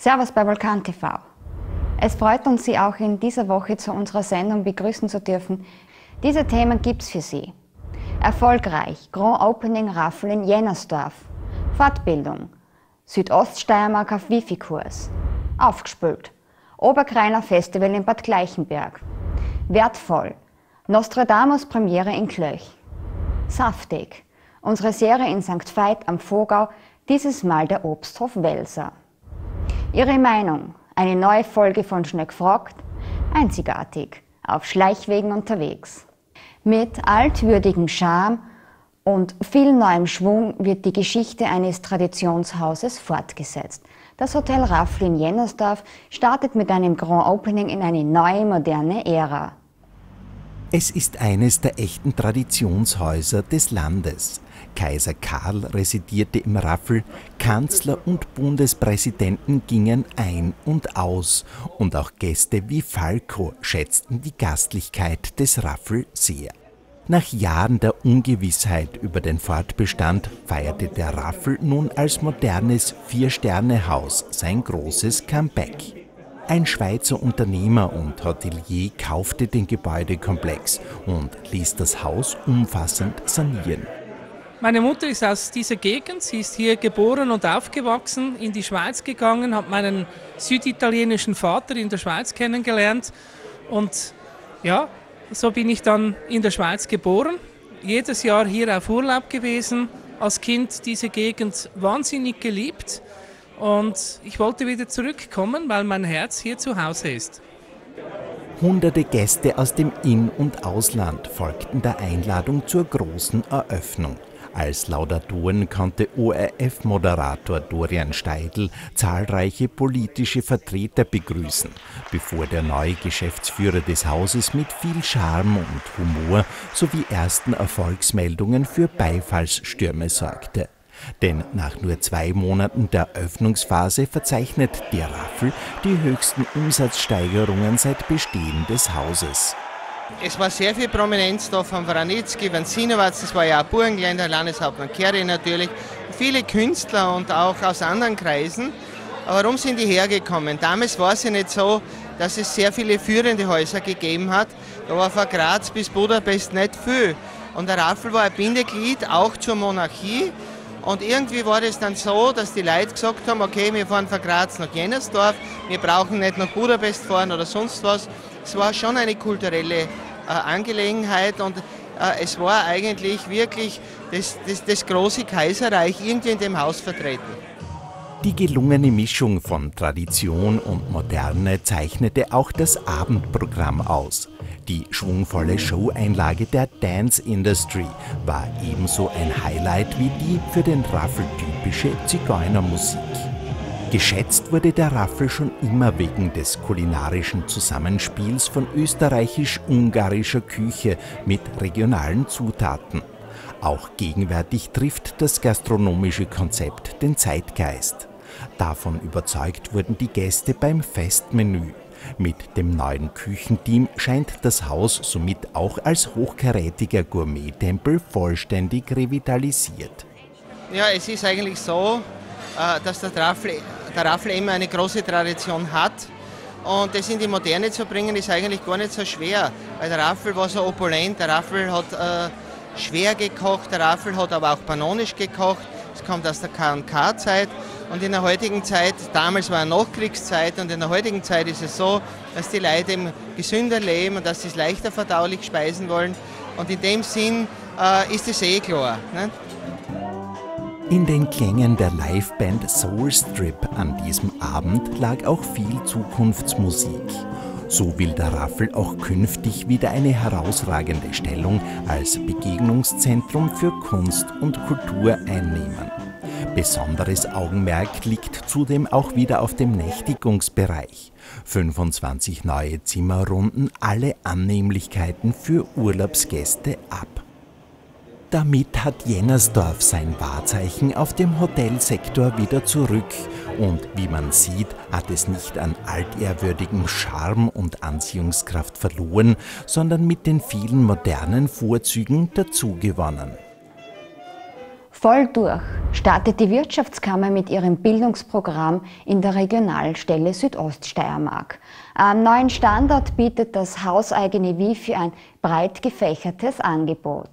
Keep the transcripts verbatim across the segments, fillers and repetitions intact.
Servus bei Vulkan T V. Es freut uns, Sie auch in dieser Woche zu unserer Sendung begrüßen zu dürfen. Diese Themen gibt's für Sie. Erfolgreich, Grand Opening Raffel in Jennersdorf. Fortbildung, Südoststeiermark auf Wifi-Kurs. Aufgespült, Oberkreiner Festival in Bad Gleichenberg. Wertvoll, Nostradamus Premiere in Klöch. Saftig, unsere Serie in Sankt Veit am Vogau, dieses Mal der Obsthof Welser. Ihre Meinung, eine neue Folge von Schnell gefragt, einzigartig, auf Schleichwegen unterwegs. Mit altwürdigem Charme und viel neuem Schwung wird die Geschichte eines Traditionshauses fortgesetzt. Das Hotel Raffel in Jennersdorf startet mit einem Grand Opening in eine neue, moderne Ära. Es ist eines der echten Traditionshäuser des Landes. Kaiser Karl residierte im Raffel, Kanzler und Bundespräsidenten gingen ein und aus und auch Gäste wie Falco schätzten die Gastlichkeit des Raffel sehr. Nach Jahren der Ungewissheit über den Fortbestand feierte der Raffel nun als modernes Vier-Sterne-Haus sein großes Comeback. Ein Schweizer Unternehmer und Hotelier kaufte den Gebäudekomplex und ließ das Haus umfassend sanieren. Meine Mutter ist aus dieser Gegend, sie ist hier geboren und aufgewachsen, in die Schweiz gegangen, hat meinen süditalienischen Vater in der Schweiz kennengelernt und ja, so bin ich dann in der Schweiz geboren, jedes Jahr hier auf Urlaub gewesen, als Kind diese Gegend wahnsinnig geliebt und ich wollte wieder zurückkommen, weil mein Herz hier zu Hause ist. Hunderte Gäste aus dem In- und Ausland folgten der Einladung zur großen Eröffnung. Als Laudatoren konnte O R F-Moderator Dorian Steidl zahlreiche politische Vertreter begrüßen, bevor der neue Geschäftsführer des Hauses mit viel Charme und Humor sowie ersten Erfolgsmeldungen für Beifallsstürme sorgte. Denn nach nur zwei Monaten der Öffnungsphase verzeichnet der Raffel die höchsten Umsatzsteigerungen seit Bestehen des Hauses. Es war sehr viel Prominenz da von Wranitzky, von Sinowatz, das war ja auch Burgenländer, Landeshauptmann Kerry natürlich, viele Künstler und auch aus anderen Kreisen. Aber warum sind die hergekommen? Damals war es ja nicht so, dass es sehr viele führende Häuser gegeben hat. Da war von Graz bis Budapest nicht viel. Und der Raffel war ein Bindeglied auch zur Monarchie. Und irgendwie war es dann so, dass die Leute gesagt haben, okay, wir fahren von Graz nach Jennersdorf, wir brauchen nicht nach Budapest fahren oder sonst was. Es war schon eine kulturelle äh, Angelegenheit und äh, es war eigentlich wirklich das, das, das große Kaiserreich irgendwie in dem Haus vertreten. Die gelungene Mischung von Tradition und Moderne zeichnete auch das Abendprogramm aus. Die schwungvolle Showeinlage der Dance Industry war ebenso ein Highlight wie die für den Raffel typische Zigeunermusik. Geschätzt wurde der Raffel schon immer wegen des kulinarischen Zusammenspiels von österreichisch-ungarischer Küche mit regionalen Zutaten. Auch gegenwärtig trifft das gastronomische Konzept den Zeitgeist. Davon überzeugt wurden die Gäste beim Festmenü. Mit dem neuen Küchenteam scheint das Haus somit auch als hochkarätiger Gourmet-Tempel vollständig revitalisiert. Ja, es ist eigentlich so, dass der Raffel, der Raffel immer eine große Tradition hat. Und das in die Moderne zu bringen, ist eigentlich gar nicht so schwer. Weil der Raffel war so opulent, der Raffel hat äh, schwer gekocht, der Raffel hat aber auch panonisch gekocht. Es kommt aus der K und K-Zeit. Und in der heutigen Zeit, damals war eine Nachkriegszeit und in der heutigen Zeit ist es so, dass die Leute eben gesünder leben und dass sie es leichter verdaulich speisen wollen. Und in dem Sinn äh, ist es eh klar. Ne? In den Klängen der Liveband Soul Strip an diesem Abend lag auch viel Zukunftsmusik. So will der Raffel auch künftig wieder eine herausragende Stellung als Begegnungszentrum für Kunst und Kultur einnehmen. Besonderes Augenmerk liegt zudem auch wieder auf dem Nächtigungsbereich. fünfundzwanzig neue Zimmer runden alle Annehmlichkeiten für Urlaubsgäste ab. Damit hat Jennersdorf sein Wahrzeichen auf dem Hotelsektor wieder zurück und wie man sieht, hat es nicht an altehrwürdigem Charme und Anziehungskraft verloren, sondern mit den vielen modernen Vorzügen dazugewonnen. Voll durch startet die Wirtschaftskammer mit ihrem Bildungsprogramm in der Regionalstelle Südoststeiermark. Am neuen Standort bietet das hauseigene Wifi ein breit gefächertes Angebot.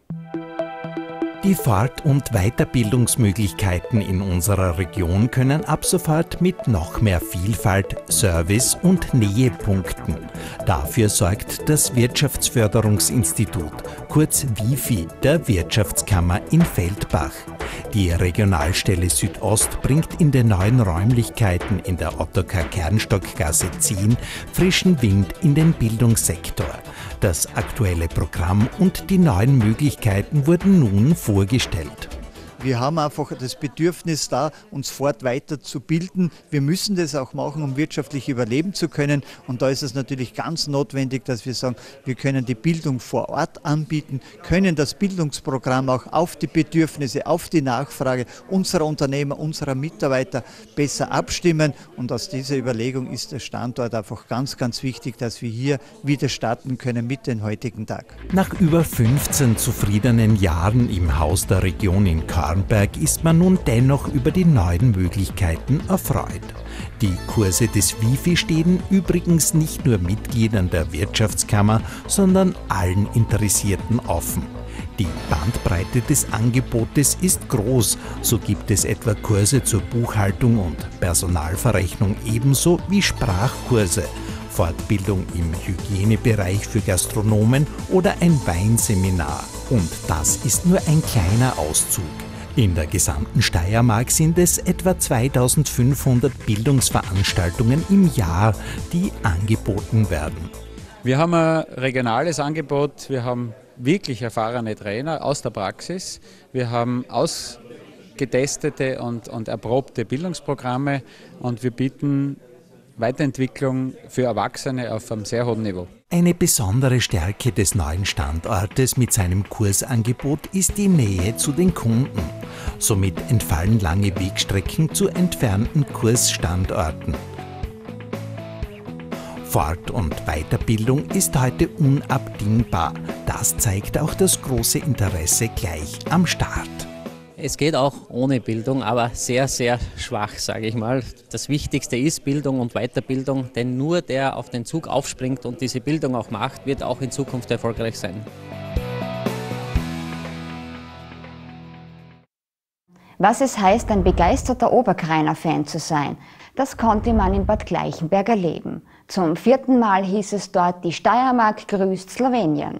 Die Fort- und Weiterbildungsmöglichkeiten in unserer Region können ab sofort mit noch mehr Vielfalt, Service und Nähe punkten. Dafür sorgt das Wirtschaftsförderungsinstitut, kurz Wifi, der Wirtschaftskammer in Feldbach. Die Regionalstelle Südost bringt in den neuen Räumlichkeiten in der Ottokar-Kernstock-Gasse zehn frischen Wind in den Bildungssektor. Das aktuelle Programm und die neuen Möglichkeiten wurden nun vorgestellt. Wir haben einfach das Bedürfnis da, uns fort weiter zu bilden. Wir müssen das auch machen, um wirtschaftlich überleben zu können. Und da ist es natürlich ganz notwendig, dass wir sagen, wir können die Bildung vor Ort anbieten, können das Bildungsprogramm auch auf die Bedürfnisse, auf die Nachfrage unserer Unternehmer, unserer Mitarbeiter besser abstimmen. Und aus dieser Überlegung ist der Standort einfach ganz, ganz wichtig, dass wir hier wieder starten können mit dem heutigen Tag. Nach über fünfzehn zufriedenen Jahren im Haus der Region in Körnberg ist man nun dennoch über die neuen Möglichkeiten erfreut. Die Kurse des Wifi stehen übrigens nicht nur Mitgliedern der Wirtschaftskammer, sondern allen Interessierten offen. Die Bandbreite des Angebotes ist groß, so gibt es etwa Kurse zur Buchhaltung und Personalverrechnung ebenso wie Sprachkurse, Fortbildung im Hygienebereich für Gastronomen oder ein Weinseminar. Und das ist nur ein kleiner Auszug. In der gesamten Steiermark sind es etwa zweitausendfünfhundert Bildungsveranstaltungen im Jahr, die angeboten werden. Wir haben ein regionales Angebot, wir haben wirklich erfahrene Trainer aus der Praxis, wir haben ausgetestete und, und erprobte Bildungsprogramme und wir bieten Weiterentwicklung für Erwachsene auf einem sehr hohen Niveau. Eine besondere Stärke des neuen Standortes mit seinem Kursangebot ist die Nähe zu den Kunden. Somit entfallen lange Wegstrecken zu entfernten Kursstandorten. Fort- und Weiterbildung ist heute unabdingbar. Das zeigt auch das große Interesse gleich am Start. Es geht auch ohne Bildung, aber sehr, sehr schwach, sage ich mal. Das Wichtigste ist Bildung und Weiterbildung, denn nur der auf den Zug aufspringt und diese Bildung auch macht, wird auch in Zukunft erfolgreich sein. Was es heißt, ein begeisterter Oberkreiner-Fan zu sein, das konnte man in Bad Gleichenberg erleben. Zum vierten Mal hieß es dort, die Steiermark grüßt Slowenien.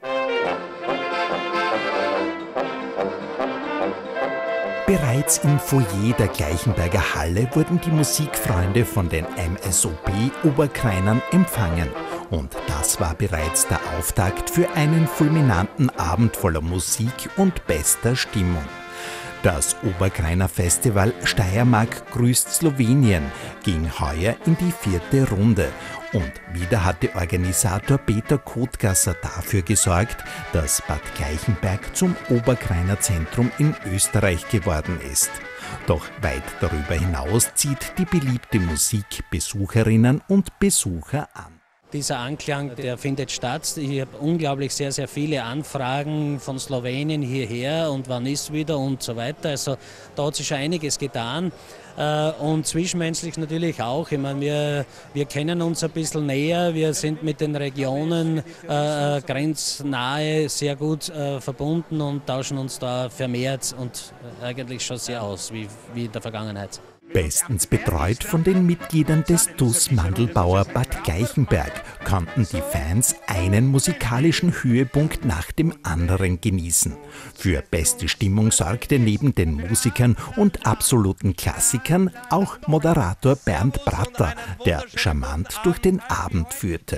Bereits im Foyer der Gleichenberger Halle wurden die Musikfreunde von den M S O B Oberkreinern empfangen. Und das war bereits der Auftakt für einen fulminanten Abend voller Musik und bester Stimmung. Das Oberkreiner Festival Steiermark grüßt Slowenien ging heuer in die vierte Runde. Und wieder hatte Organisator Peter Kotgasser dafür gesorgt, dass Bad Gleichenberg zum Oberkreiner Zentrum in Österreich geworden ist. Doch weit darüber hinaus zieht die beliebte Musik Besucherinnen und Besucher an. Dieser Anklang, der findet statt. Ich habe unglaublich sehr, sehr viele Anfragen von Slowenien hierher und wann ist wieder und so weiter. Also da hat sich schon einiges getan. Und zwischenmenschlich natürlich auch. Ich meine, wir, wir kennen uns ein bisschen näher. Wir sind mit den Regionen äh, grenznahe sehr gut äh, verbunden und tauschen uns da vermehrt und eigentlich schon sehr aus, wie, wie in der Vergangenheit. Bestens betreut von den Mitgliedern des T U S Mandelbauer Bad Gleichenberg konnten die Fans einen musikalischen Höhepunkt nach dem anderen genießen. Für beste Stimmung sorgte neben den Musikern und absoluten Klassikern auch Moderator Bernd Bratter, der charmant durch den Abend führte.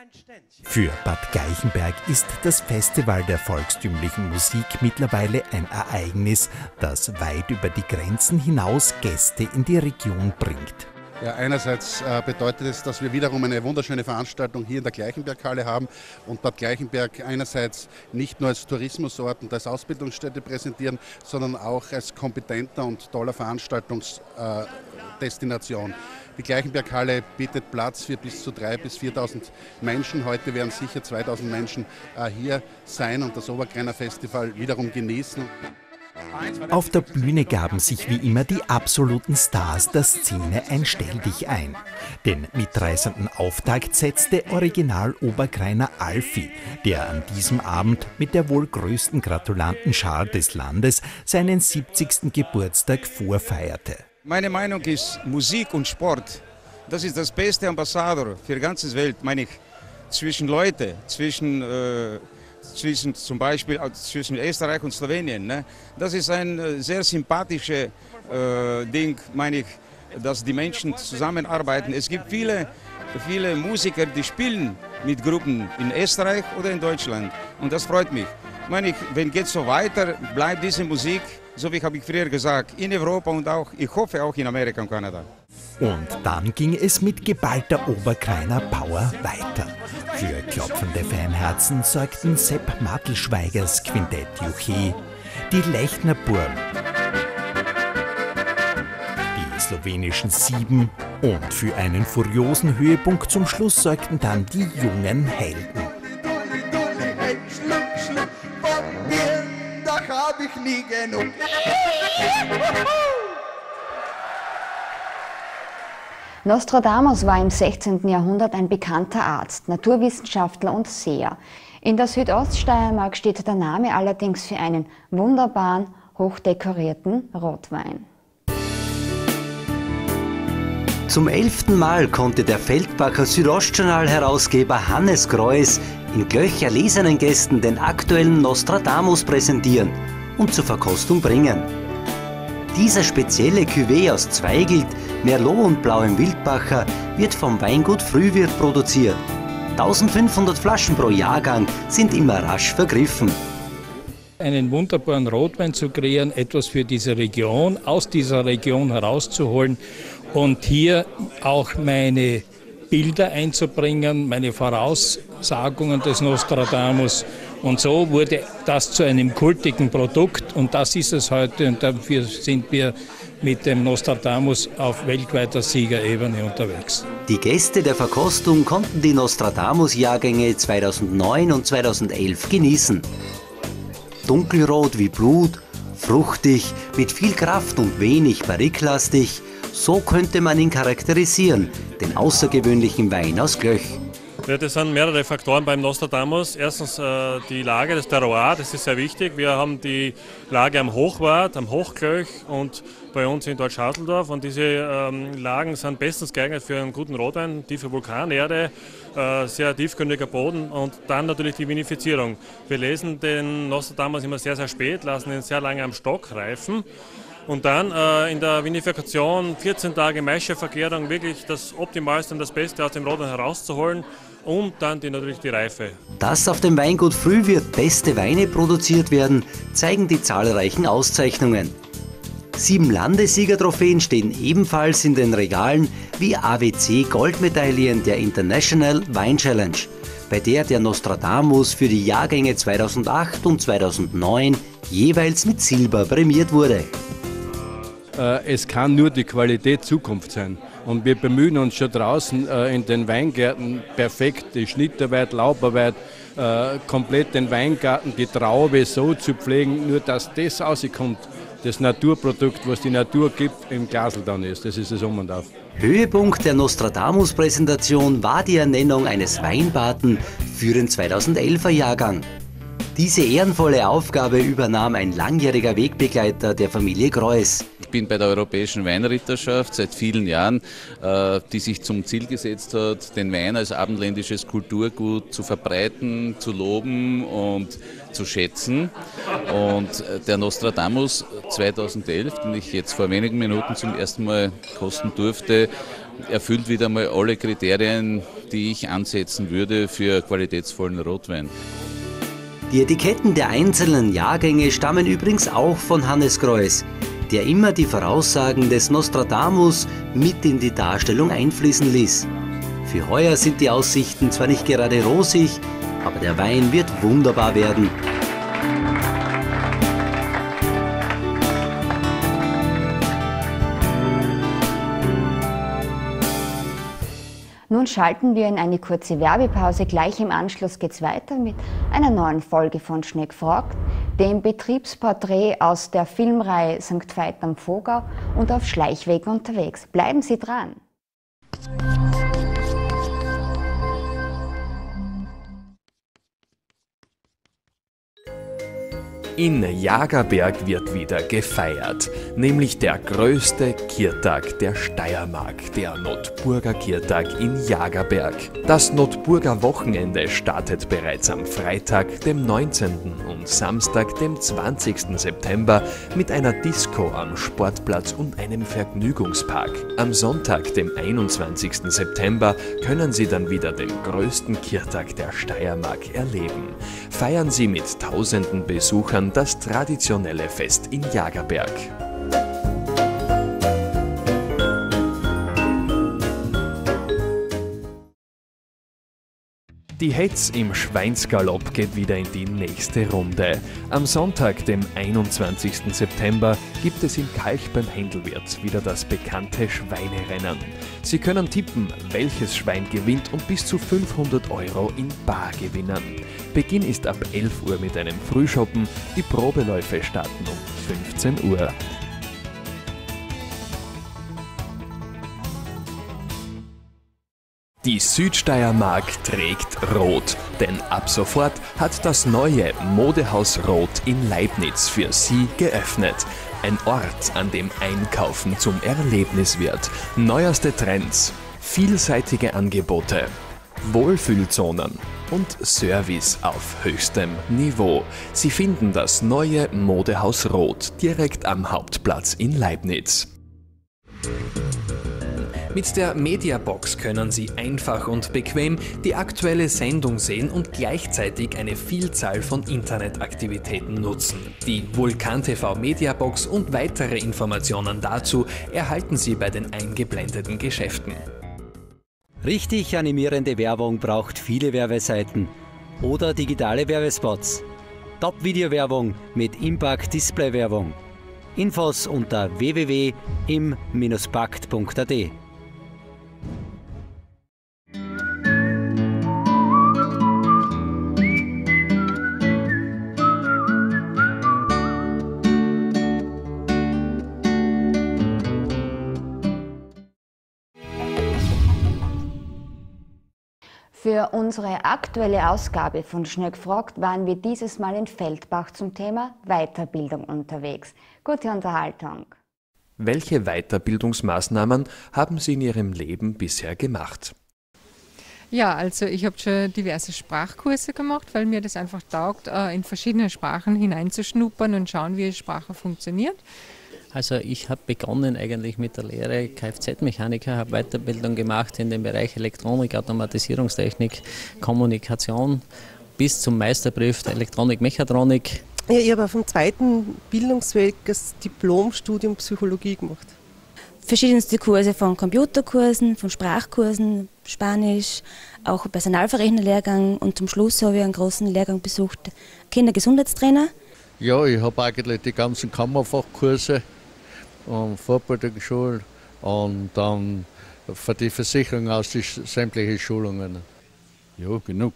Für Bad Gleichenberg ist das Festival der volkstümlichen Musik mittlerweile ein Ereignis, das weit über die Grenzen hinaus Gäste in die Region bringt. Ja, einerseits äh, bedeutet es, dass wir wiederum eine wunderschöne Veranstaltung hier in der Gleichenberghalle haben und Bad Gleichenberg einerseits nicht nur als Tourismusort und als Ausbildungsstätte präsentieren, sondern auch als kompetenter und toller Veranstaltungsdestination. Äh, Die Gleichenberghalle bietet Platz für bis zu dreitausend bis viertausend Menschen. Heute werden sicher zweitausend Menschen äh, hier sein und das Oberkreiner Festival wiederum genießen. Auf der Bühne gaben sich wie immer die absoluten Stars der Szene ein Stelldichein. Den mitreißenden Auftakt setzte Original-Oberkreiner Alfie, der an diesem Abend mit der wohl größten Gratulantenschar des Landes seinen siebzigsten Geburtstag vorfeierte. Meine Meinung ist, Musik und Sport, das ist das beste Ambassador für die ganze Welt, meine ich, zwischen Leute, zwischen, äh, zwischen zum Beispiel zwischen Österreich und Slowenien. Ne? Das ist ein äh, sehr sympathisches äh, Ding, meine ich, dass die Menschen zusammenarbeiten. Es gibt viele, viele Musiker, die spielen mit Gruppen in Österreich oder in Deutschland und das freut mich. Meine ich, wenn geht so weiter, bleibt diese Musik, so wie habe ich früher gesagt, in Europa und auch, ich hoffe auch in Amerika und Kanada. Und dann ging es mit geballter Oberkreiner Power weiter. Für klopfende Fanherzen sorgten Sepp Mattelschweigers Quintett Juche, die Lechner Burm, die slowenischen Sieben und für einen furiosen Höhepunkt zum Schluss sorgten dann die jungen Helden. Hab ich nie genug. Nostradamus war im sechzehnten Jahrhundert ein bekannter Arzt, Naturwissenschaftler und Seher. In der Südoststeiermark steht der Name allerdings für einen wunderbaren, hochdekorierten Rotwein. Zum elften Mal konnte der Feldbacher Südostjournal-Herausgeber Hannes Greuß in Glöch erlesenen Gästen den aktuellen Nostradamus präsentieren und zur Verkostung bringen. Dieser spezielle Cuvée aus Zweigelt, Merlot und Blauem Wildbacher wird vom Weingut Frühwirt produziert. eintausendfünfhundert Flaschen pro Jahrgang sind immer rasch vergriffen. Einen wunderbaren Rotwein zu kreieren, etwas für diese Region, aus dieser Region herauszuholen und hier auch meine Bilder einzubringen, meine Voraussagungen des Nostradamus. Und so wurde das zu einem kultigen Produkt und das ist es heute und dafür sind wir mit dem Nostradamus auf weltweiter Siegerebene unterwegs. Die Gäste der Verkostung konnten die Nostradamus-Jahrgänge zweitausendneun und zweitausendelf genießen. Dunkelrot wie Blut, fruchtig, mit viel Kraft und wenig barriklastig, so könnte man ihn charakterisieren, den außergewöhnlichen Wein aus Glöch. Ja, das sind mehrere Faktoren beim Nostradamus. Erstens äh, die Lage, das Terroir, das ist sehr wichtig. Wir haben die Lage am Hochwart, am Hochglöch und bei uns in Deutsch-Hartldorf. Und diese ähm, Lagen sind bestens geeignet für einen guten Rotwein, tiefe Vulkanerde, äh, sehr tiefgründiger Boden und dann natürlich die Vinifizierung. Wir lesen den Nostradamus immer sehr, sehr spät, lassen ihn sehr lange am Stock reifen. Und dann äh, in der Vinifikation vierzehn Tage Maischevergärung wirklich das Optimalste und das Beste aus dem Rotwein herauszuholen und dann die, natürlich die Reife. Dass auf dem Weingut Frühwirt beste Weine produziert werden, zeigen die zahlreichen Auszeichnungen. Sieben Landessiegertrophäen stehen ebenfalls in den Regalen wie A W C-Goldmedaillen der International Wine Challenge, bei der der Nostradamus für die Jahrgänge zweitausendacht und zweitausendneun jeweils mit Silber prämiert wurde. Es kann nur die Qualität Zukunft sein. Und wir bemühen uns schon draußen äh, in den Weingärten perfekt, die Schnittarbeit, Laubarbeit, äh, komplett den Weingarten, die Traube so zu pflegen, nur dass das rauskommt, das Naturprodukt, was die Natur gibt, im Glasl dann ist. Das ist es um und auf. Höhepunkt der Nostradamus-Präsentation war die Ernennung eines Weinpaten für den zweitausendelfer Jahrgang. Diese ehrenvolle Aufgabe übernahm ein langjähriger Wegbegleiter der Familie Greuß. Ich bin bei der Europäischen Weinritterschaft seit vielen Jahren, die sich zum Ziel gesetzt hat, den Wein als abendländisches Kulturgut zu verbreiten, zu loben und zu schätzen. Und der Nostradamus zweitausendelf, den ich jetzt vor wenigen Minuten zum ersten Mal kosten durfte, erfüllt wieder mal alle Kriterien, die ich ansetzen würde für qualitätsvollen Rotwein. Die Etiketten der einzelnen Jahrgänge stammen übrigens auch von Hannes Greuß, der immer die Voraussagen des Nostradamus mit in die Darstellung einfließen ließ. Für heuer sind die Aussichten zwar nicht gerade rosig, aber der Wein wird wunderbar werden. Nun schalten wir in eine kurze Werbepause. Gleich im Anschluss geht es weiter mit einer neuen Folge von Schnegg fragt, dem Betriebsporträt aus der Filmreihe Sankt Veit am Vogau und auf Schleichweg unterwegs. Bleiben Sie dran! In Jagerberg wird wieder gefeiert, nämlich der größte Kirtag der Steiermark, der Notburger Kirtag in Jagerberg. Das Notburger Wochenende startet bereits am Freitag, dem neunzehnten und Samstag, dem zwanzigsten September mit einer Disco am Sportplatz und einem Vergnügungspark. Am Sonntag, dem einundzwanzigsten September, können Sie dann wieder den größten Kirtag der Steiermark erleben. Feiern Sie mit tausenden Besuchern das traditionelle Fest in Jagerberg. Die Hetz im Schweinsgalopp geht wieder in die nächste Runde. Am Sonntag, dem einundzwanzigsten September, gibt es in Kalch beim Händelwirt wieder das bekannte Schweinerennen. Sie können tippen, welches Schwein gewinnt und bis zu fünfhundert Euro in bar gewinnen. Beginn ist ab elf Uhr mit einem Frühschoppen, die Probeläufe starten um fünfzehn Uhr. Die Südsteiermark trägt Rot, denn ab sofort hat das neue Modehaus Rot in Leibniz für Sie geöffnet. Ein Ort, an dem Einkaufen zum Erlebnis wird. Neueste Trends, vielseitige Angebote, Wohlfühlzonen und Service auf höchstem Niveau. Sie finden das neue Modehaus Rot direkt am Hauptplatz in Leibniz. Mit der Mediabox können Sie einfach und bequem die aktuelle Sendung sehen und gleichzeitig eine Vielzahl von Internetaktivitäten nutzen. Die Vulkan T V Mediabox und weitere Informationen dazu erhalten Sie bei den eingeblendeten Geschäften. Richtig animierende Werbung braucht viele Werbeseiten oder digitale Werbespots. Top-Video-Werbung mit Impact-Display-Werbung. Infos unter w w w punkt im Bindestrich pakt punkt a t. Für unsere aktuelle Ausgabe von Schnegg fragt waren wir dieses Mal in Feldbach zum Thema Weiterbildung unterwegs. Gute Unterhaltung. Welche Weiterbildungsmaßnahmen haben Sie in Ihrem Leben bisher gemacht? Ja, also ich habe schon diverse Sprachkurse gemacht, weil mir das einfach taugt, in verschiedene Sprachen hineinzuschnuppern und schauen, wie eine Sprache funktioniert. Also ich habe begonnen eigentlich mit der Lehre Kfz-Mechaniker, habe Weiterbildung gemacht in dem Bereich Elektronik, Automatisierungstechnik, Kommunikation bis zum Meisterbrief der Elektronik-Mechatronik. Ja, ich habe auf dem zweiten Bildungsweg das Diplomstudium Psychologie gemacht. Verschiedenste Kurse von Computerkursen, von Sprachkursen, Spanisch, auch Personalverrechnerlehrgang und zum Schluss habe ich einen großen Lehrgang besucht, Kindergesundheitstrainer. Ja, ich habe eigentlich die ganzen Kammerfachkurse und Fortbildungsschule und dann für die Versicherung aus die sämtliche Schulungen. Ja, genug.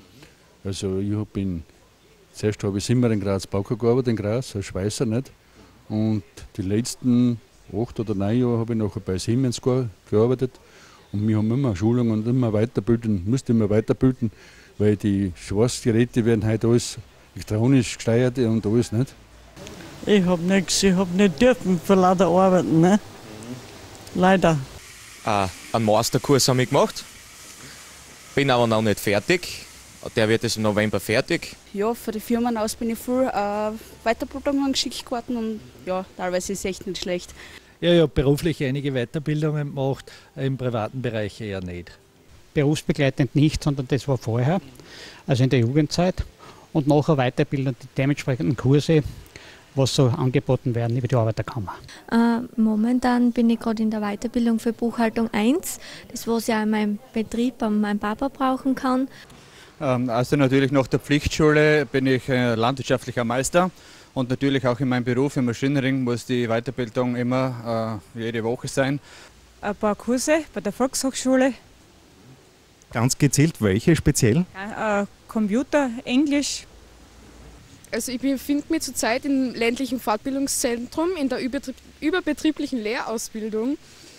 Also ich bin, zuerst habe ich immer in Graz Bauker gearbeitet, in Graz, als Schweißer nicht. Und die letzten acht oder neun Jahre habe ich nachher bei Siemens gearbeitet. Und wir haben immer Schulungen und immer weiterbilden, musste immer weiterbilden, weil die Schwarzgeräte werden heute alles elektronisch gesteuert und alles nicht. Ich habe nichts, ich habe nicht dürfen für lauter arbeiten, ne? Leider. Äh, einen Masterkurs habe ich gemacht, bin aber noch nicht fertig. Der wird jetzt im November fertig. Ja, für die Firmen aus bin ich viel äh, Weiterbildungen geschickt geworden und ja, teilweise ist es echt nicht schlecht. Ja, ich habe beruflich einige Weiterbildungen gemacht, im privaten Bereich eher nicht. Berufsbegleitend nicht, sondern das war vorher, also in der Jugendzeit. Und nachher weiterbilden die dementsprechenden Kurse, was so angeboten werden über die Arbeiterkammer. Äh, momentan bin ich gerade in der Weiterbildung für Buchhaltung eins, das was ich auch in meinem Betrieb an meinem Papa brauchen kann. Ähm, also natürlich nach der Pflichtschule bin ich äh, landwirtschaftlicher Meister und natürlich auch in meinem Beruf im Maschinenring muss die Weiterbildung immer äh, jede Woche sein. Ein paar Kurse bei der Volkshochschule Ganz gezielt, welche speziell? Äh, Computer, Englisch. Also ich befinde mich zurzeit im ländlichen Fortbildungszentrum in der überbetrieblichen Lehrausbildung,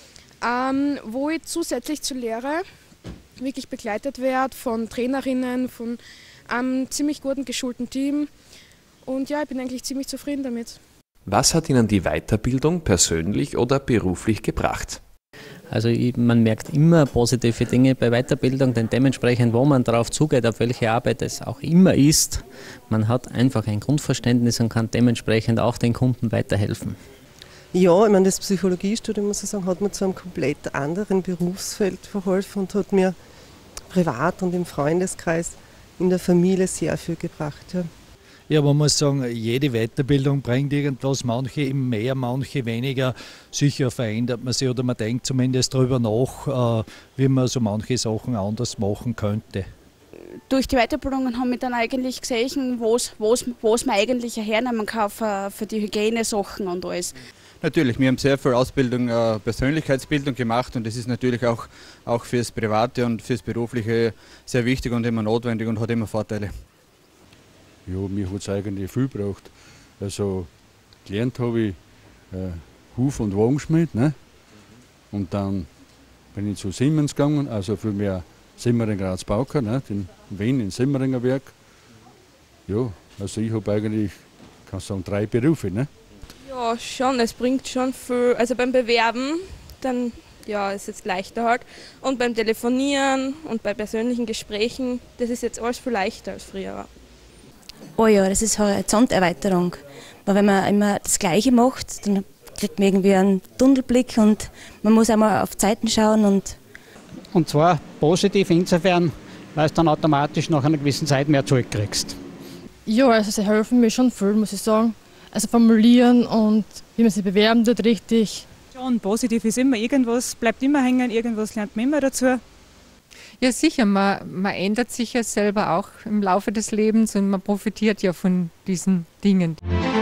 ähm, wo ich zusätzlich zur Lehre wirklich begleitet werde von Trainerinnen, von einem ziemlich guten, geschulten Team. Und ja, ich bin eigentlich ziemlich zufrieden damit. Was hat Ihnen die Weiterbildung persönlich oder beruflich gebracht? Also ich, man merkt immer positive Dinge bei Weiterbildung, denn dementsprechend, wo man darauf zugeht, auf welche Arbeit es auch immer ist, man hat einfach ein Grundverständnis und kann dementsprechend auch den Kunden weiterhelfen. Ja, ich meine, das Psychologiestudium, muss ich sagen, hat mir zu einem komplett anderen Berufsfeld verholfen und hat mir privat und im Freundeskreis, in der Familie sehr viel gebracht. Ja. Ja, man muss sagen, jede Weiterbildung bringt irgendwas, manche eben mehr, manche weniger. Sicher verändert man sich oder man denkt zumindest darüber nach, wie man so manche Sachen anders machen könnte. Durch die Weiterbildungen haben wir dann eigentlich gesehen, was man eigentlich hernehmen kann für, für die Hygienesachen und alles. Natürlich, wir haben sehr viel Ausbildung, äh, Persönlichkeitsbildung gemacht und das ist natürlich auch, auch fürs Private und fürs Berufliche sehr wichtig und immer notwendig und hat immer Vorteile. Ja, mir hat es eigentlich viel gebraucht. Also gelernt habe ich äh, Huf- und Wagenschmied, ne? Und dann bin ich zu Siemens gegangen, also für mehr Simmering Graz Bauker, ne? In Wien, im Simmeringer Werk. Ja, also ich habe eigentlich, kann sagen, drei Berufe, ne? Ja, schon, es bringt schon viel, also beim Bewerben, dann ja, ist jetzt leichter halt. Und beim Telefonieren und bei persönlichen Gesprächen, das ist jetzt alles viel leichter als früher. Oh ja, das ist Horizonterweiterung. Weil wenn man immer das Gleiche macht, dann kriegt man irgendwie einen Tunnelblick und man muss einmal auf Zeiten schauen. Und, und zwar positiv insofern, weil du dann automatisch nach einer gewissen Zeit mehr zurückkriegst. Ja, also sie helfen mir schon viel, muss ich sagen. Also formulieren und wie man sich bewerben tut, richtig. Schon positiv ist immer irgendwas, bleibt immer hängen, irgendwas lernt man immer dazu. Ja sicher, man, man ändert sich ja selber auch im Laufe des Lebens und man profitiert ja von diesen Dingen.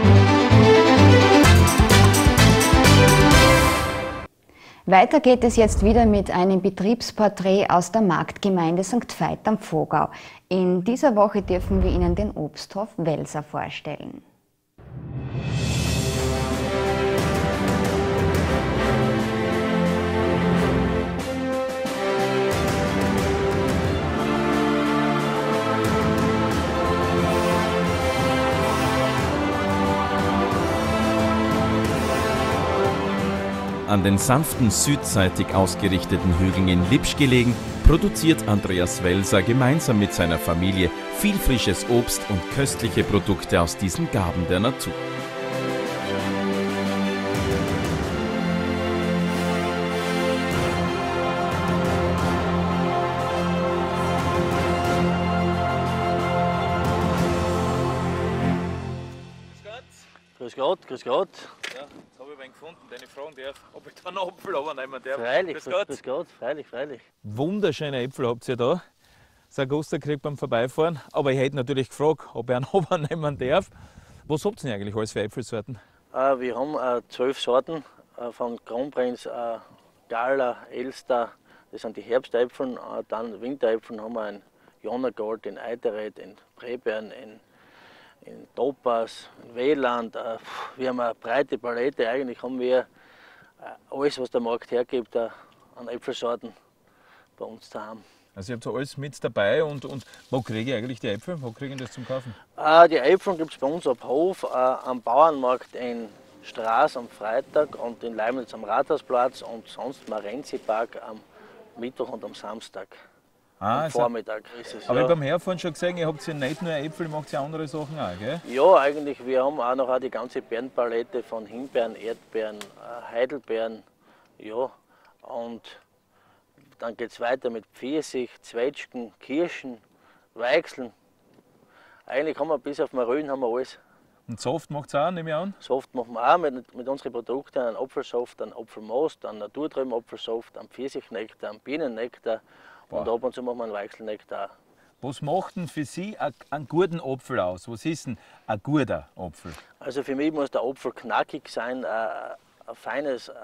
Weiter geht es jetzt wieder mit einem Betriebsporträt aus der Marktgemeinde Sankt Veit am Vogau. In dieser Woche dürfen wir Ihnen den Obsthof Welser vorstellen. An den sanften südseitig ausgerichteten Hügeln in Lipsch gelegen, produziert Andreas Welser gemeinsam mit seiner Familie viel frisches Obst und köstliche Produkte aus diesen Gaben der Natur. Grüß Gott, grüß Gott. Ja, jetzt habe ich einen gefunden, den ich fragen darf, ob ich da einen Apfel nehmen darf. Freilich, grüß Gott. Grüß Gott, freilich, freilich. Wunderschöne Äpfel habt ihr da. Das Augusta kriegt beim Vorbeifahren. Aber ich hätte natürlich gefragt, ob ich einen Ober nehmen darf. Was habt ihr denn eigentlich alles für Äpfelsorten? Äh, wir haben äh, zwölf Sorten äh, von Kronprinz, äh, Gala, Elster, das sind die Herbstäpfeln. Äh, dann Winteräpfeln haben wir ein Jonagold, in Eideret, in Brebern, in in Topaz, in Wieland. Wir haben eine breite Palette. Eigentlich haben wir alles, was der Markt hergibt, an Äpfelsorten bei uns zu haben. Also ihr habt so alles mit dabei und, und wo kriege ich eigentlich die Äpfel? Wo kriege ich das zum Kaufen? Äh, die Äpfel gibt es bei uns am Hof, äh, am Bauernmarkt in Straß am Freitag und in Leibniz am Rathausplatz und sonst Marenzi-Park am Mittwoch und am Samstag. Ah, am also, Vormittag ist es. Aber ja. Ich habe beim Herfahren schon gesehen, ihr habt ja nicht nur Äpfel, ihr macht ja andere Sachen auch, gell? Ja, eigentlich, wir haben auch noch auch die ganze Beerenpalette von Himbeeren, Erdbeeren, Heidelbeeren, ja, und dann geht es weiter mit Pfirsich, Zwetschgen, Kirschen, Weichseln. Eigentlich haben wir bis auf Marölen haben wir alles. Und Saft macht es auch, nehme ich an? Saft machen wir auch mit, mit unseren Produkten, einen Apfelsaft, einen Apfelmost, einen Naturtraubenapfelsaft, einen Pfirsichnektar, einen Bienennektar. Boah. Und ab und zu machen wir einen Weichselnektar. Was macht denn für Sie einen guten Apfel aus? Was ist denn ein guter Apfel? Also für mich muss der Apfel knackig sein, äh, ein feines, äh,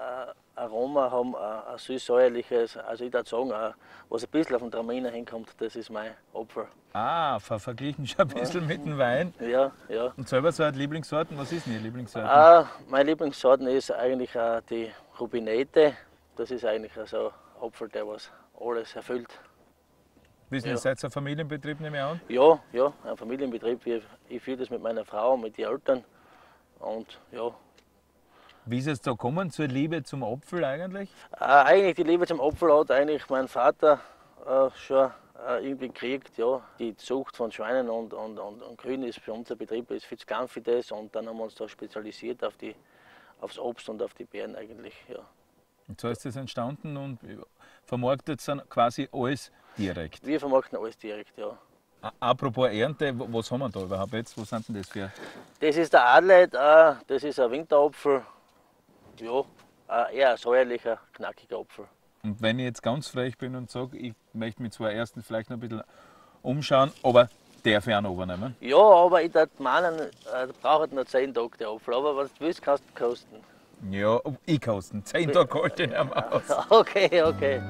Aroma haben, ein süß-säuerliches. Also ich würde sagen, was ein bisschen auf den Traminer hinkommt, das ist mein Apfel. Ah, ver verglichen schon ein bisschen ja. mit dem Wein. Ja, ja. Und selber so eine Lieblingssorten, was ist denn Ihr Lieblingssorten? Ah, meine Lieblingssorten ist eigentlich uh, die Rubinette. Das ist eigentlich so ein Apfel, der was alles erfüllt. Wissen Sie, ja. seid ihr ein Familienbetrieb, nehme ich an? Ja, ja, ein Familienbetrieb. Ich, ich führe das mit meiner Frau und mit den Eltern. Und ja. Wie ist es da gekommen zur Liebe zum Apfel eigentlich? Äh, eigentlich die Liebe zum Apfel hat eigentlich mein Vater äh, schon äh, irgendwie gekriegt. Ja. Die Zucht von Schweinen und, und, und, und Kühen ist für unser Betrieb ist viel zu klein für das. Und dann haben wir uns da spezialisiert auf die, aufs Obst und auf die Beeren eigentlich. Ja. Und so ist das entstanden und vermarktet dann quasi alles direkt? Wir vermarkten alles direkt, ja. Apropos Ernte, was haben wir da überhaupt jetzt? Was sind denn das für? Das ist der Adelaide, äh, das ist ein Winterapfel. Ja, äh, eher ein säuerlicher, knackiger Apfel. Und wenn ich jetzt ganz frech bin und sage, ich möchte mich zwar erstens vielleicht noch ein bisschen umschauen, aber darf ich einen übernehmen? Ja, aber ich würde meinen, äh, braucht noch zehn Tage der Apfel. Aber wenn du willst, kannst du kosten. Ja, ich kosten. zehn Tage kalt in einem aus. Okay, okay.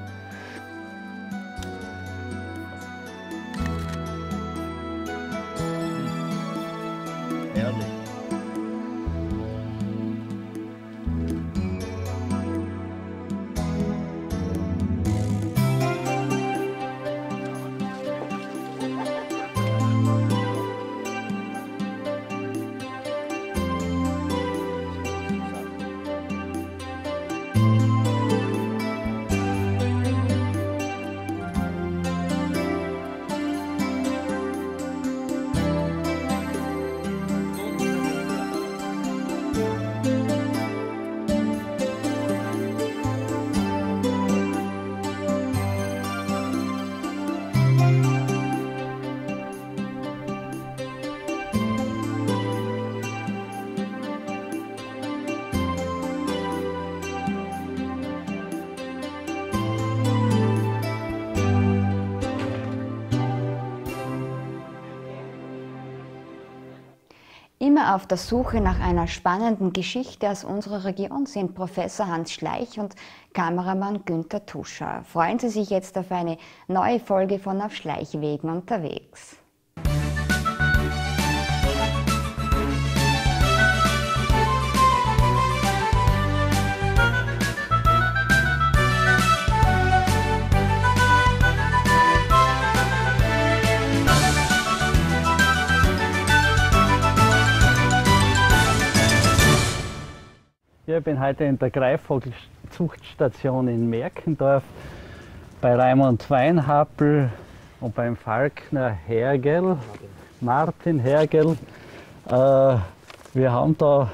Herrlich. Immer auf der Suche nach einer spannenden Geschichte aus unserer Region sind Professor Hans Schleich und Kameramann Günther Tuscher. Freuen Sie sich jetzt auf eine neue Folge von Auf Schleichwegen unterwegs. Ich bin heute in der Greifvogelzuchtstation in Merkendorf bei Raimund Weinhappel und beim Falkner Hergel, Martin Hergel. Äh, wir haben da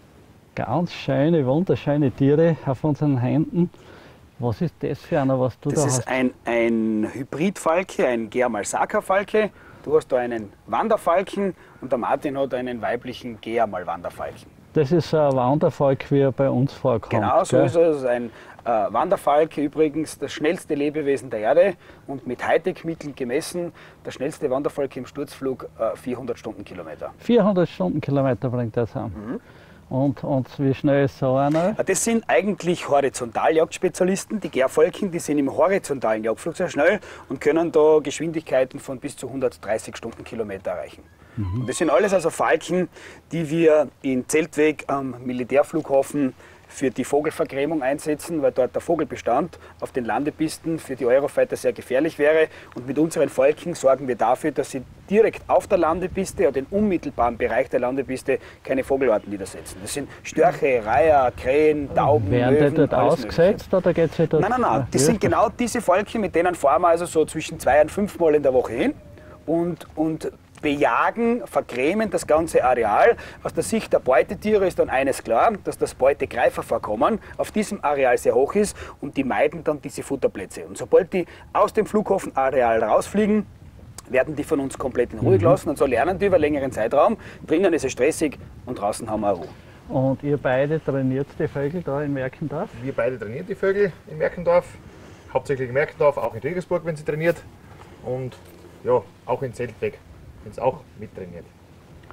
ganz schöne, wunderschöne Tiere auf unseren Händen. Was ist das für einer, was du das da hast? Das ist ein, ein Hybridfalke, ein Gea-Malsaka-Falke. Du hast da einen Wanderfalken und der Martin hat einen weiblichen Gea-Mal-Wanderfalken. Das ist ein Wanderfalk, wie er bei uns vorkommt. Genau, so gell? ist es. Ein äh, Wanderfalke, übrigens das schnellste Lebewesen der Erde und mit Hightech-Mitteln gemessen, der schnellste Wanderfalke im Sturzflug äh, vierhundert Stundenkilometer. vierhundert Stundenkilometer bringt das an. Mhm. Und, und wie schnell ist so einer? Das sind eigentlich Horizontaljagdspezialisten. Die Gärfalken, die sind im horizontalen Jagdflug sehr schnell und können da Geschwindigkeiten von bis zu hundertdreißig Stundenkilometer erreichen. Mhm. Und das sind alles also Falken, die wir in Zeltweg am Militärflughafen für die Vogelvergrämung einsetzen, weil dort der Vogelbestand auf den Landepisten für die Eurofighter sehr gefährlich wäre. Und mit unseren Falken sorgen wir dafür, dass sie direkt auf der Landepiste oder den unmittelbaren Bereich der Landepiste keine Vogelarten niedersetzen. Das sind Störche, Reiher, Krähen, Tauben, Werden Möwen, die dort ausgesetzt oder geht es dort? Nein, nein, nein. Das sind genau diese Falken, mit denen fahren wir also so zwischen zwei und fünf Mal in der Woche hin und, und bejagen, vergrämen das ganze Areal. Aus der Sicht der Beutetiere ist dann eines klar, dass das Beutegreifervorkommen auf diesem Areal sehr hoch ist und die meiden dann diese Futterplätze. Und sobald die aus dem Flughafenareal rausfliegen, werden die von uns komplett in Ruhe Mhm. gelassen und so lernen die über längeren Zeitraum. Drinnen ist es stressig und draußen haben wir Ruhe. Und ihr beide trainiert die Vögel da in Merkendorf? Wir beide trainieren die Vögel in Merkendorf, hauptsächlich in Merkendorf, auch in Regensburg, wenn sie trainiert und ja, auch in Zeltweg, wenn es auch mittrainiert.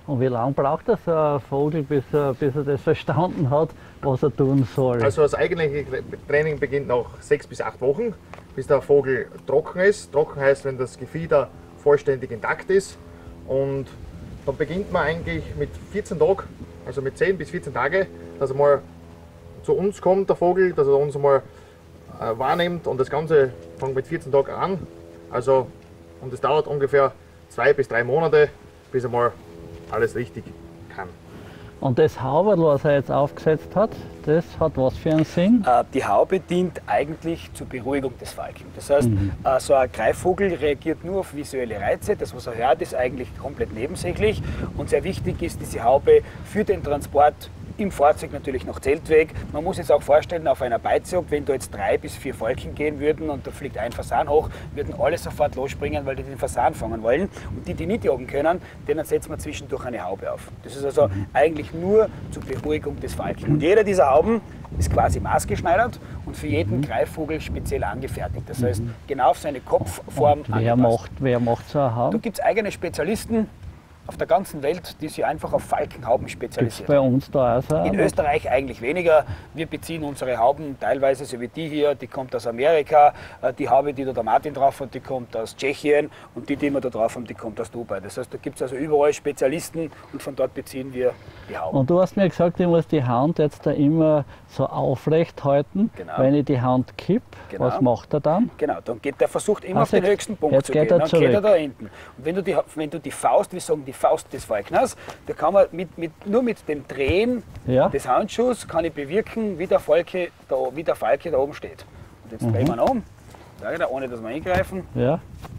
Und wie lange braucht das ein Vogel, bis er, bis er das verstanden hat, was er tun soll? Also das eigentliche Training beginnt nach sechs bis acht Wochen, bis der Vogel trocken ist. Trocken heißt, wenn das Gefieder vollständig intakt ist. Und dann beginnt man eigentlich mit vierzehn Tagen, also mit zehn bis vierzehn Tage, dass er mal zu uns kommt, der Vogel, dass er uns mal äh, wahrnimmt. Und das Ganze fängt mit vierzehn Tagen an. Also, und es dauert ungefähr zwei bis drei Monate, bis er mal alles richtig kann. Und das Hauberl, was er jetzt aufgesetzt hat, das hat was für einen Sinn? Äh, die Haube dient eigentlich zur Beruhigung des Falken. Das heißt, mhm. äh, so ein Greifvogel reagiert nur auf visuelle Reize. Das, was er hört, ist eigentlich komplett nebensächlich. Und sehr wichtig ist diese Haube für den Transport im Fahrzeug natürlich noch Zeltweg. Man muss jetzt auch vorstellen, auf einer Beizjagd, wenn da jetzt drei bis vier Falken gehen würden und da fliegt ein Fasan hoch, würden alle sofort losspringen, weil die den Fasan fangen wollen. Und die, die nicht jagen können, denen setzen wir zwischendurch eine Haube auf. Das ist also eigentlich nur zur Beruhigung des Falken. Und jeder dieser Hauben ist quasi maßgeschneidert und für jeden Greifvogel speziell angefertigt. Das heißt, genau auf seine Kopfform und wer macht, wer macht so eine Haube? Da gibt es eigene Spezialisten auf der ganzen Welt, die sich einfach auf Falkenhauben spezialisieren. Gibt's bei uns da auch so? In Österreich eigentlich weniger. Wir beziehen unsere Hauben teilweise, so wie die hier, die kommt aus Amerika. Die Haube, die da der Martin drauf hat, die kommt aus Tschechien. Und die, die wir da drauf haben, die kommt aus Dubai. Das heißt, da gibt es also überall Spezialisten und von dort beziehen wir die Hauben. Und du hast mir gesagt, ich muss die Hand jetzt da immer so aufrecht halten, genau. Wenn ich die Hand kipp. Genau. Was macht er dann? Genau, dann geht der versucht immer also auf den höchsten Punkt jetzt zu geht gehen. Er dann zurück. geht er da hinten. Und wenn du die, wenn du die Faust, wir sagen die Faust des Falkners, da kann man mit, mit, nur mit dem Drehen ja. des Handschuhs kann ich bewirken, wie der, Falke da, wie der Falke da oben steht. Und jetzt mhm. drehen wir ihn um, da, ohne dass wir eingreifen. Ja.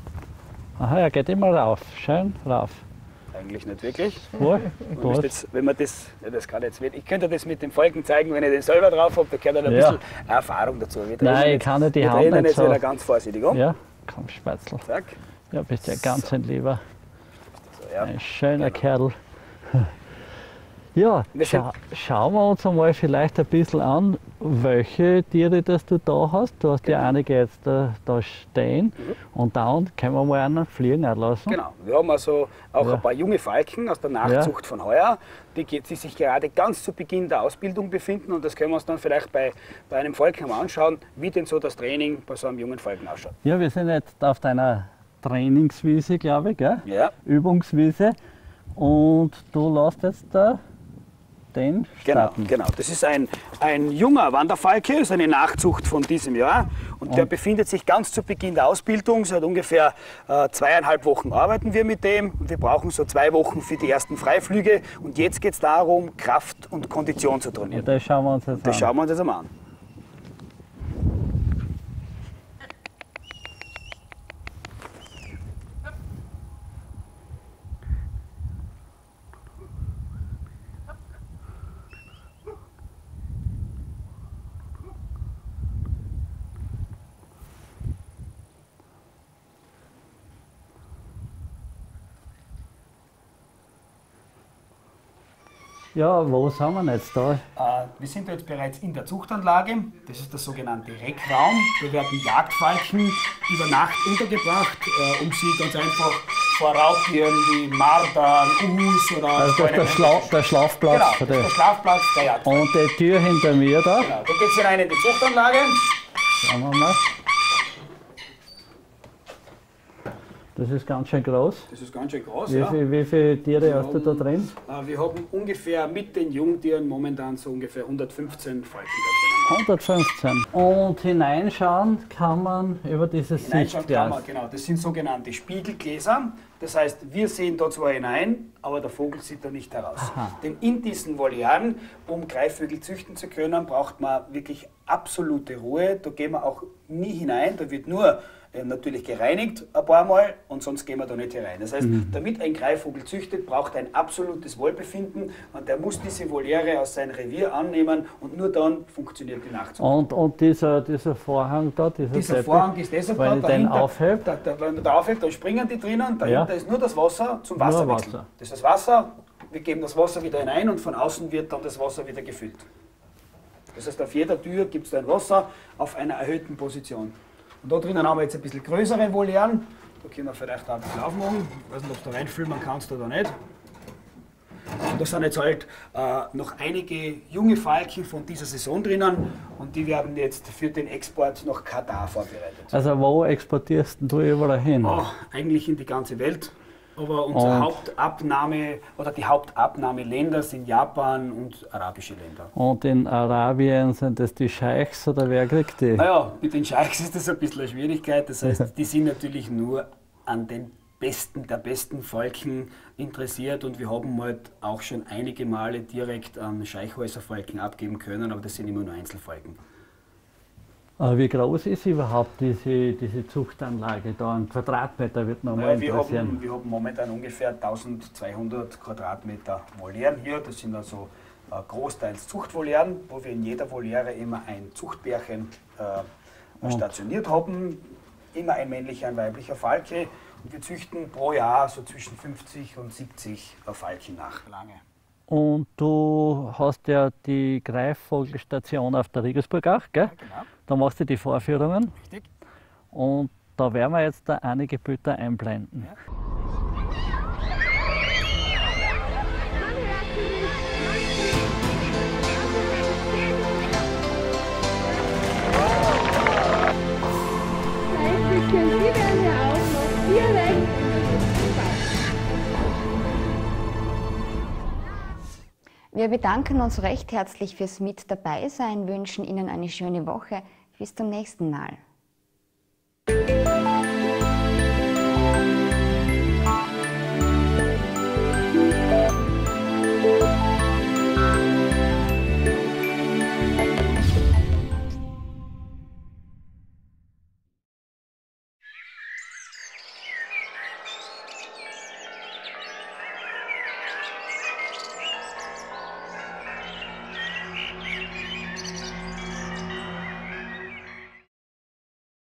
Aha, er geht immer rauf, schön rauf. Eigentlich nicht wirklich. Wo? Man jetzt, wenn man das, ja, das kann jetzt, ich könnte das mit dem Falken zeigen, wenn ich den selber drauf habe, da gehört ein ja. bisschen Erfahrung dazu. Wir Nein, ich kann nicht die Hand nicht jetzt so. wieder ganz vorsichtig um. Ja, komm Spätzl. Zack. Ja, bist ja ganz so. Ein Lieber. So, ja. Ein schöner genau. Kerl. Ja, scha schauen wir uns einmal vielleicht ein bisschen an, welche Tiere das du da hast. Du hast genau. ja einige jetzt da, da stehen mhm. und dann können wir mal einen fliegen lassen. Genau, wir haben also auch ja. ein paar junge Falken aus der Nachzucht ja. von heuer, die, die sich gerade ganz zu Beginn der Ausbildung befinden und das können wir uns dann vielleicht bei, bei einem Falken mal anschauen, wie denn so das Training bei so einem jungen Falken ausschaut. Ja, wir sind jetzt auf deiner Trainingswiese, glaube ich, gell? Ja. Übungswiese und du lässt jetzt da den starten. Genau, genau. Das ist ein, ein junger Wanderfalke, ist eine Nachzucht von diesem Jahr und, und der befindet sich ganz zu Beginn der Ausbildung. Seit ungefähr äh, zweieinhalb Wochen arbeiten wir mit dem und wir brauchen so zwei Wochen für die ersten Freiflüge und jetzt geht es darum, Kraft und Kondition zu trainieren. Und das schauen wir uns jetzt das an. Schauen wir uns jetzt einmal an. Ja, wo sind wir jetzt da? Äh, wir sind jetzt bereits in der Zuchtanlage. Das ist der sogenannte Reckraum. Da werden Jagdfalken über Nacht untergebracht, äh, um sie ganz einfach vor Raubtieren wie Marder, Us oder... Also das ist der, Schla der Schlafplatz. Genau, das ist der Schlafplatz der Jagdfalken. Und die Tür hinter mir da? Genau, da geht es hinein in die Zuchtanlage. Schauen wir mal. Das ist ganz schön groß. Das ist ganz schön groß, wie, ja. Viel, wie viele Tiere wir hast du da drin? Äh, wir haben ungefähr mit den Jungtieren momentan so ungefähr hundertfünfzehn Falken da drin. hundertfünfzehn. Und hineinschauen kann man über dieses Hineinschauen Sichtglas. kann man, genau. Das sind sogenannte Spiegelgläser. Das heißt, wir sehen da zwar hinein, aber der Vogel sieht da nicht heraus. Aha. Denn in diesen Volieren, um Greifvögel züchten zu können, braucht man wirklich absolute Ruhe. Da gehen wir auch nie hinein. Da wird nur natürlich gereinigt ein paar Mal und sonst gehen wir da nicht herein. Das heißt, mhm. damit ein Greifvogel züchtet, braucht er ein absolutes Wohlbefinden und der muss diese Voliere aus seinem Revier annehmen und nur dann funktioniert die Nachzucht. Und, und dieser, dieser Vorhang da, dieser, dieser Teppich, Vorhang ist deshalb wenn da, ich den dahinter, aufhebe? da, da, wenn man da aufhebt, dann springen die drinnen, dahinter ja. ist nur das Wasser zum Wasserwechsel. Wasser. Das ist das Wasser, wir geben das Wasser wieder hinein und von außen wird dann das Wasser wieder gefüllt. Das heißt, auf jeder Tür gibt es ein Wasser auf einer erhöhten Position. Und da drinnen haben wir jetzt ein bisschen größere Volieren. Da können wir vielleicht auch ein bisschen aufmachen. Ich weiß nicht, ob du da reinfilmen kannst oder nicht. Da sind jetzt halt äh, noch einige junge Falken von dieser Saison drinnen und die werden jetzt für den Export nach Katar vorbereitet. Also wo exportierst du überall hin? Oh, eigentlich in die ganze Welt. Aber unsere und Hauptabnahme oder die Hauptabnahmeländer sind Japan und arabische Länder. Und in Arabien sind das die Scheichs oder wer kriegt die? Naja, mit den Scheichs ist das ein bisschen eine Schwierigkeit. Das heißt, die sind natürlich nur an den besten, der besten Falken interessiert und wir haben halt auch schon einige Male direkt an Scheichhäuserfalken abgeben können, aber das sind immer nur Einzelfalken. Wie groß ist überhaupt diese, diese Zuchtanlage da? Ein Quadratmeter wird man mal naja, wir, interessieren. haben, wir haben momentan ungefähr eintausendzweihundert Quadratmeter Volieren hier. Das sind also äh, großteils Zuchtvolieren, wo wir in jeder Voliere immer ein Zuchtbärchen äh, stationiert haben. Immer ein männlicher, ein weiblicher Falke. Und wir züchten pro Jahr so zwischen fünfzig und siebzig äh, Falken nach. Lange. Und du hast ja die Greifvogelstation auf der Rigelsburg auch, gell? Ja, genau. Da machst du die Vorführungen. Richtig. Und da werden wir jetzt da einige Bilder einblenden. Ja. Wir bedanken uns recht herzlich fürs Mit dabei sein, wünschen Ihnen eine schöne Woche. Bis zum nächsten Mal.